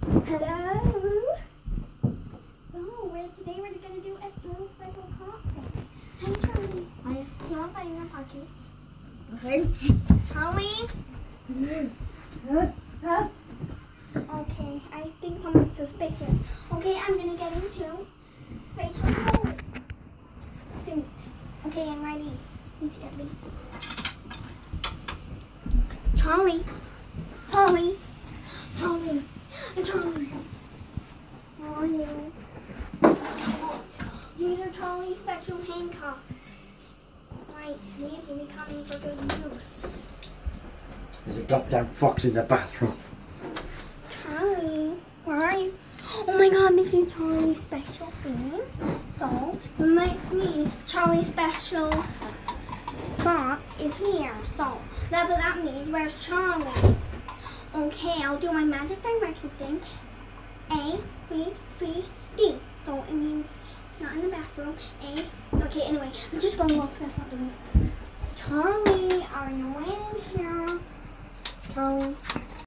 Hello. So today we're gonna do a full special cocktail. Hey Charlie. Hi. Can you also in your pockets? Okay. Charlie. Okay, I think someone's suspicious. Okay, I'm gonna get into facial color suit. Okay, I'm ready. Need to get these. Charlie. Charlie. Charlie. Charlie. How are you? These are Charlie's special handcuffs. Right, these will be coming for good use. There's a goddamn fox in the bathroom. Charlie, where are you? Oh my god, this is Charlie's special thing. So, the next me, Charlie's special box is here. So, that means where's Charlie? Okay, I'll do my magic direction thing. A, B, C, D. So it means it's not in the bathroom. A. Okay, anyway, let's just go look. That's not doing it. Charlie, are you in here? Charlie.